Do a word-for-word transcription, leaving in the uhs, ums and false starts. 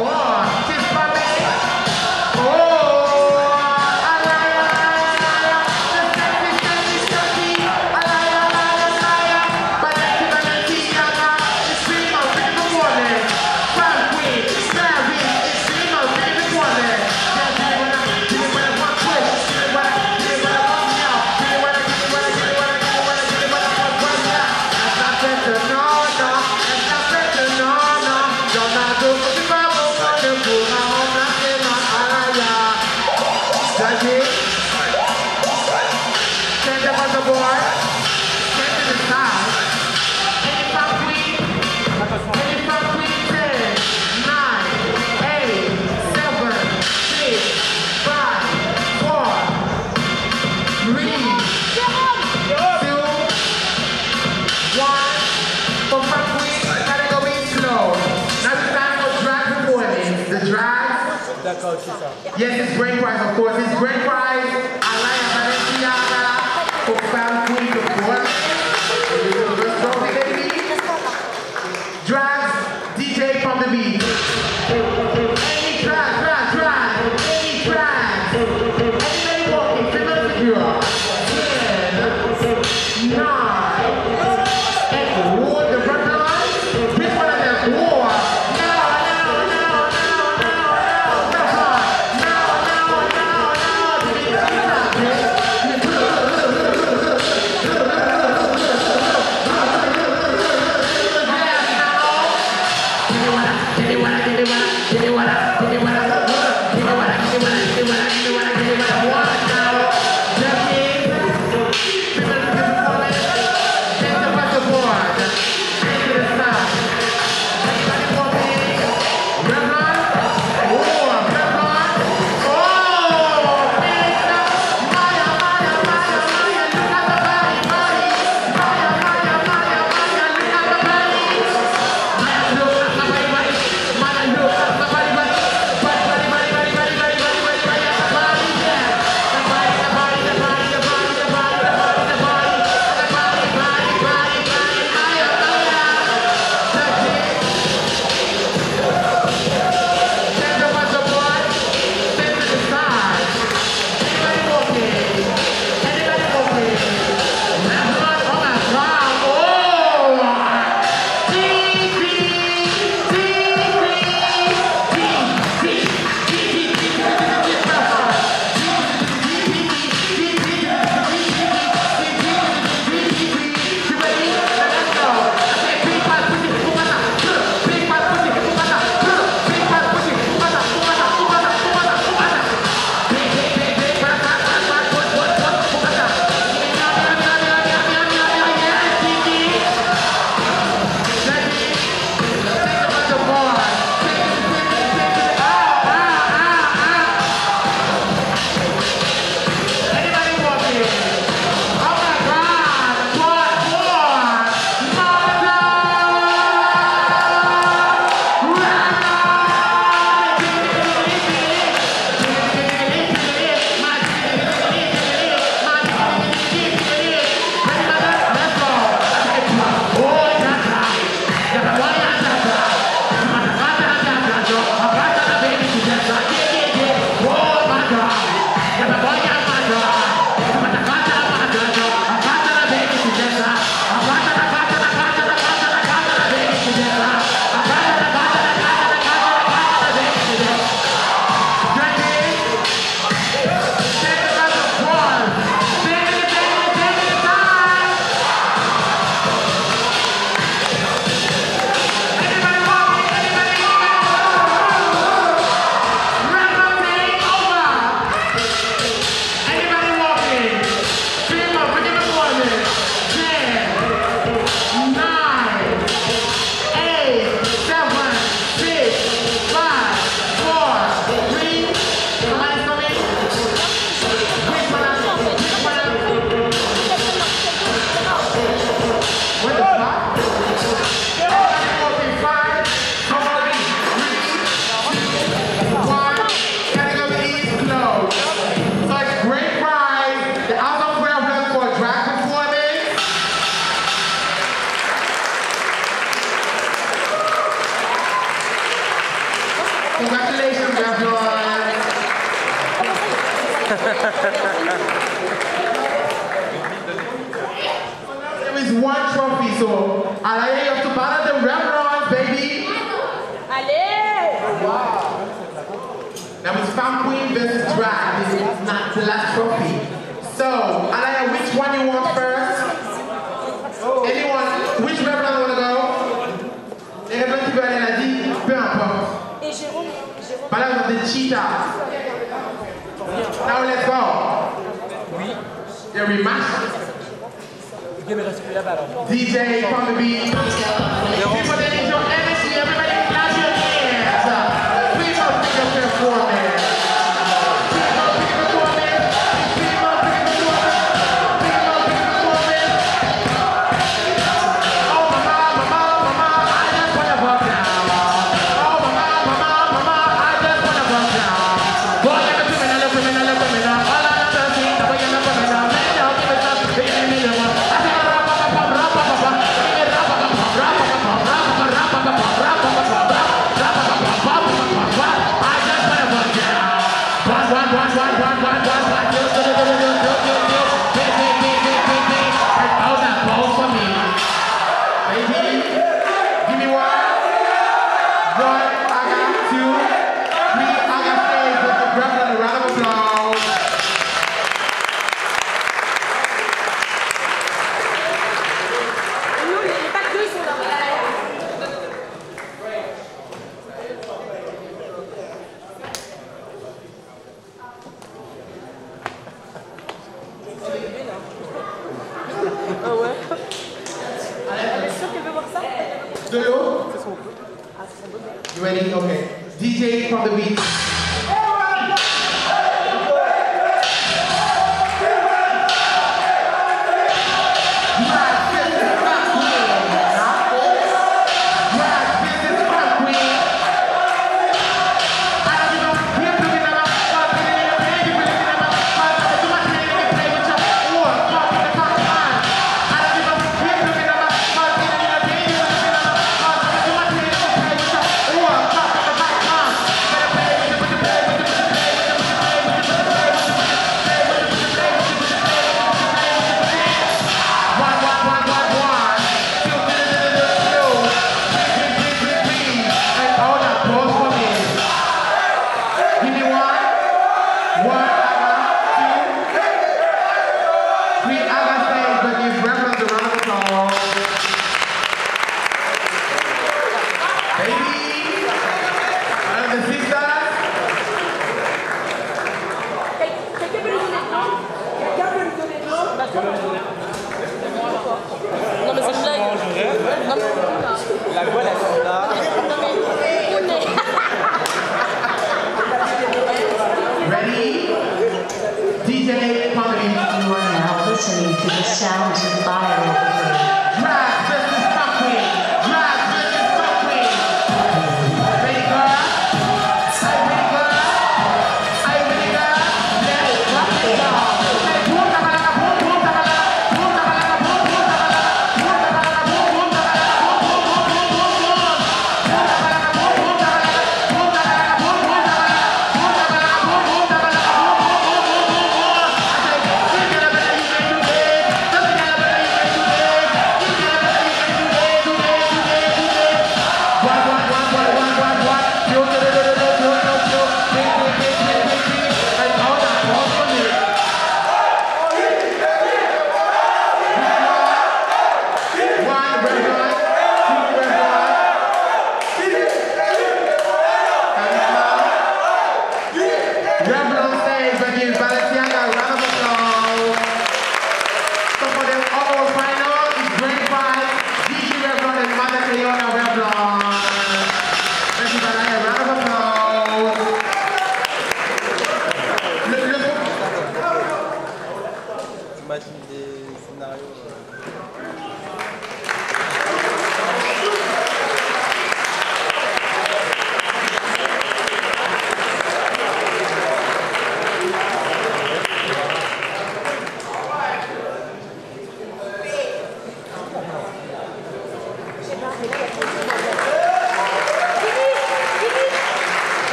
Yes, it's great prize, of course. It's great prize. Alaya Valenciaga for Crown Queen, of course. Let's go, baby. Drives D J from the beat. Any drive, drive, drive. Any drive. Anybody walking, female secure. Ten, nine, eight. War the front line. Which one of them? War. Give me one, give me one, give me one. Congratulations, Leopard. There is one trophy, so Alaya, you have to battle the Reverends, baby. Allez! Wow. Now it's Femme Queen versus Drag. This is not the last trophy. So, Alaya, which one you want first? Anyone? Which Reverend want to go? Les Reverends qui veulent aller à la dit, peu importe. Et Jérôme? Par là, vous avez des cheetahs. Now let's go. Oui. The rematch. Ok, mais reste plus là-bas alors. D J from the beat. People that need your energy, everybody clap your hands. Please don't pick up your performance. People pick up performance. People pick up performance. People pick up performance. Oh mama, mama, mama, I just wanna bump down. Oh mama, mama, mama, I just wanna bump down. Boy, I look women, I look women, I look women. All I know is see the way you look women. Man, don't give it up, give me the one. I think I'm rap, rap, rap, rap, rap, rap. Give me rap, rap, rap, rap, rap, rap, rap, rap, rap, rap, rap, rap, rap. I just wanna bump down. One, one, one, one, one, one, one, one. Yo, yo, yo, yo, yo, yo, yo, yo. Big, big, big, big, big, big. And all that balls for me. Baby, give me one. One, I got two. Three, I got stage with the breath and a round of applause. Nous, les pas que deux sont là. Ah ouais? Elle est sûre qu'elle veut voir ça? De l'eau? C'est son peu. Ah, c'est son beau. You ready? Okay. D J from the beat.